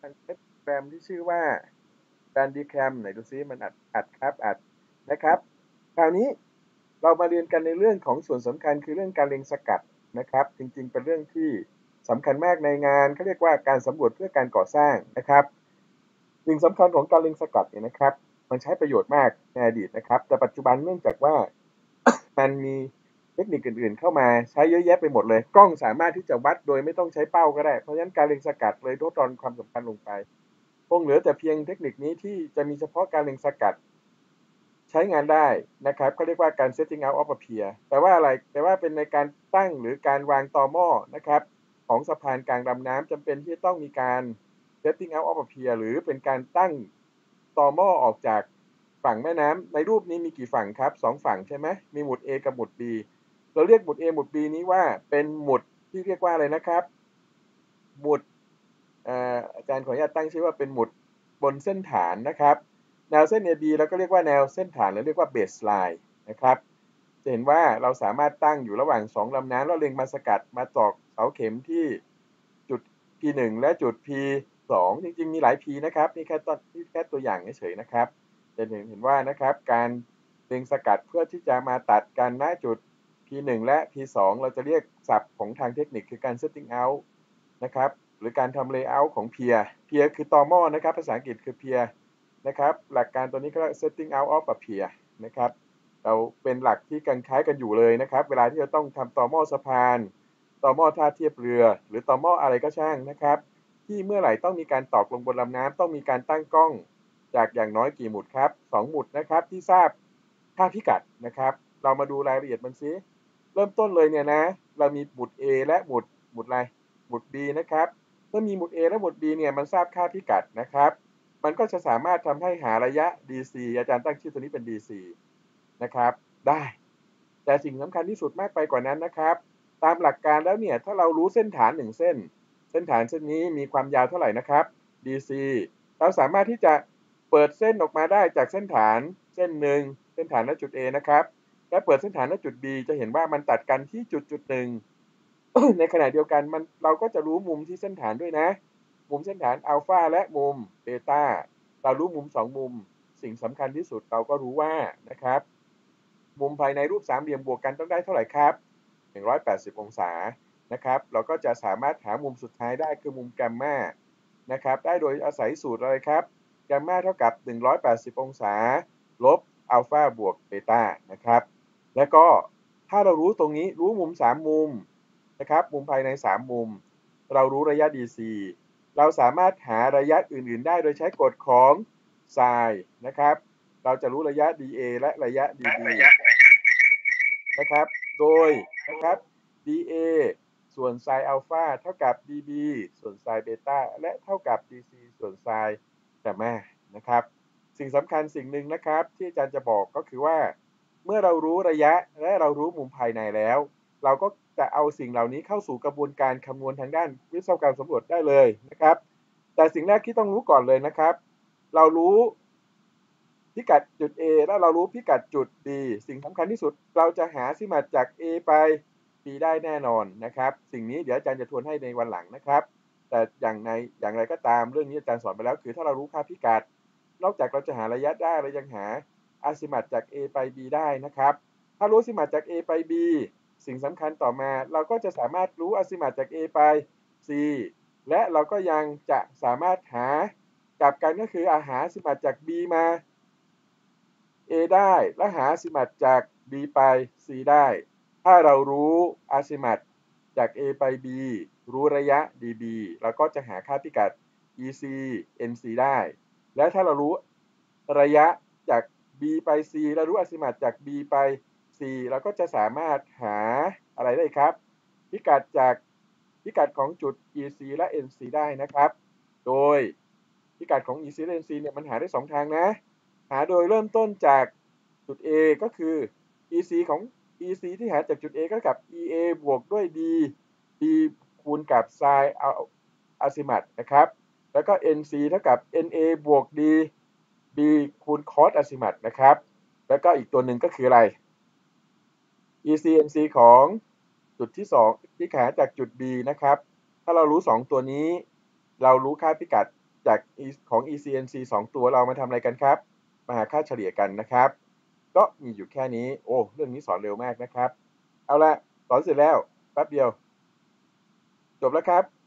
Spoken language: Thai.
มันใช้โปรแกรมที่ชื่อว่า Bandicam ไหนดูซิมันอัดครับอัดนะครับคราวนี้เรามาเรียนกันในเรื่องของส่วนสำคัญคือเรื่องการเล็งสกัดนะครับจริงๆเป็นเรื่องที่สำคัญมากในงานเขาเรียกว่าการสำรวจเพื่อการก่อสร้างนะครับสิ่งสำคัญของการเล็งสกัดเนี่ยนะครับมันใช้ประโยชน์มากในอดีตนะครับแต่ปัจจุบันเนื่องจากว่า มันมีเทคนิคอื่นๆเข้ามาใช้เยอะแยะไปหมดเลยกล้องสามารถที่จะวัดโดยไม่ต้องใช้เป้าก็ได้เพราะฉะนั้นการเล็งสกัดเลยลดทอนความสำคัญลงไปคงเหลือแต่เพียงเทคนิคนี้ที่จะมีเฉพาะการเล็งสกัดใช้งานได้นะครับเขาเรียกว่าการ setting out of a pier แต่ว่าอะไรแต่ว่าเป็นในการตั้งหรือการวางตอหม้อนะครับของสะพานกลางลำน้ำจำเป็นที่จะต้องมีการ setting out of a pier หรือเป็นการตั้งตอหม้อออกจากฝั่งแม่น้ำในรูปนี้มีกี่ฝั่งครับสองฝั่งใช่ไหมมีหมุด A กับหมุด B เราเรียกหมุด A หมุด B นี้ว่าเป็นหมุดที่เรียกว่าอะไรนะครับหมุดอาจารย์ขออนุญาตตั้งชื่อว่าเป็นหมุดบนเส้นฐานนะครับแนวเส้น AB เราก็เรียกว่าแนวเส้นฐานหรือเรียกว่าเบสไลน์นะครับจะเห็นว่าเราสามารถตั้งอยู่ระหว่าง2ลำน้ำแล้วเล็งมาสกัดมาตอกเสาเข็มที่จุด P1 และจุด P2 จริงๆมีหลาย P นะครับนี่แค่ตัวอย่างเฉยๆนะครับจะเห็นว่านะครับการเล็งสกัดเพื่อที่จะมาตัดกันณจุด P1 และ P2 เราจะเรียกศัพท์ของทางเทคนิคคือการ setting out นะครับหรือการทำ layout ของ pier pier คือตอหม้อนะครับภาษาอังกฤษคือ pier นะครับหลักการตัวนี้ก็ setting out of a pier นะครับเราเป็นหลักที่กันคล้ายกันอยู่เลยนะครับเวลาที่เราต้องทำตอหม้อสะพานตอหม้อท่าเทียบเรือหรือตอหม้ออะไรก็ช่างนะครับที่เมื่อไหร่ต้องมีการตอกลงบนลำน้ำต้องมีการตั้งกล้องจากอย่างน้อยกี่หมุดครับ2หมุดนะครับที่ทราบค่าพิกัดนะครับเรามาดูรายละเอียดมันซิเริ่มต้นเลยเนี่ยนะเรามีหมุด A และหมุดอะไรหมุด B นะครับเมื่อมีหมุด A และหมุด B เนี่ยมันทราบค่าพิกัดนะครับมันก็จะสามารถทำให้หาระยะ DC อาจารย์ตั้งชื่อตัวนี้เป็น DC นะครับได้แต่สิ่งสำคัญที่สุดมากไปกว่านั้นนะครับตามหลักการแล้วเนี่ยถ้าเรารู้เส้นฐาน1เส้นเส้นฐานเส้นนี้มีความยาวเท่าไหร่นะครับ DC เราสามารถที่จะเปิดเส้นออกมาได้จากเส้นฐานเส้นหนึ่งเส้นฐานณจุด A นะครับและเปิดเส้นฐานณจุด B จะเห็นว่ามันตัดกันที่จุดหนึ่ง ในขณะเดียวกันเราก็จะรู้มุมที่เส้นฐานด้วยนะมุมเส้นฐานอัลฟาและมุมเบต้าเรารู้มุม2มุมสิ่งสำคัญที่สุดเราก็รู้ว่านะครับมุมภายในรูปสามเหลี่ยมบวกกันต้องได้เท่าไหร่ครับ180องศานะครับเราก็จะสามารถหามุมสุดท้ายได้คือมุมแกมมานะครับได้โดยอาศัยสูตรอะไรครับแกมมาเท่ากับ180องศาลบอัลฟาบวกเบต้านะครับแล้วก็ถ้าเรารู้ตรงนี้รู้มุม3มุมนะครับมุมภายใน3มุมเรารู้ระยะ DC เราสามารถหาระยะอื่นๆได้โดยใช้กฎของไซน์นะครับเราจะรู้ระยะ DA และระยะ DB นะครับโดยนะครับ DA ส่วนไซน์อัลฟาเท่ากับ DB ส่วนไซน์เบต้าและเท่ากับ DC ส่วนไซน์แกมมานะครับสิ่งสำคัญสิ่งหนึ่งนะครับที่อาจารย์จะบอกก็คือว่าเมื่อเรารู้ระยะและเรารู้มุมภายในแล้วเราก็จะเอาสิ่งเหล่านี้เข้าสู่กระบวนการคำนวณทางด้านวิศวกรรมสำรวจได้เลยนะครับแต่สิ่งแรกที่ต้องรู้ก่อนเลยนะครับเรารู้พิกัดจุด A แล้วเรารู้พิกัดจุด B สิ่งสำคัญที่สุดเราจะหาซิมาจาก A ไป B ได้แน่นอนนะครับสิ่งนี้เดี๋ยวอาจารย์จะทวนให้ในวันหลังนะครับแต่อย่างไรก็ตามเรื่องนี้อาจารย์สอนไปแล้วคือถ้าเรารู้ค่าพิกัดนอกจากเราจะหาระยะได้เรายังหาอาซิมาจาก A ไป B ได้นะครับถ้ารู้อาซิมาจาก A ไป B สิ่งสำคัญต่อมาเราก็จะสามารถรู้อาซิมาจาก A ไป C และเราก็ยังจะสามารถหากลับกันก็คือหาอาซิมาจาก B มา A ได้และหาอาซิมัตจาก B ไป C ได้ถ้าเรารู้อาซิมัตจาก A ไป B รู้ระยะ DB เราก็จะหาค่าพิกัด EC NC ได้และถ้าเรารู้ระยะจาก B ไป C และรู้อาซิมัตจาก B ไป C เราก็จะสามารถหาอะไรได้ครับพิกัดจากพิกัดของจุด EC และ NC ได้นะครับโดยพิกัดของ EC และ NC เนี่ยมันหาได้2ทางนะหาโดยเริ่มต้นจากจุด A ก็คือ EC ของ EC ที่หาจากจุด A ก็กับ EA บวกด้วย D คูณกับ sin อาซิมัตนะครับแล้วก็ NC เท่ากับ NA บวก B คูณ cos อาซิมัตนะครับแล้วก็อีกตัวหนึ่งก็คืออะไร EC NC ของจุดที่2ที่หาจากจุด B นะครับถ้าเรารู้2ตัวนี้เรารู้ค่าพิกัดจากของ ECNC 2 ตัวเรามาทำอะไรกันครับมาหาค่าเฉลี่ยกันนะครับก็มีอยู่แค่นี้โอ้เรื่องนี้สอนเร็วมากนะครับเอาละสอนเสร็จแล้วแป๊บเดียวจบแล้วครับ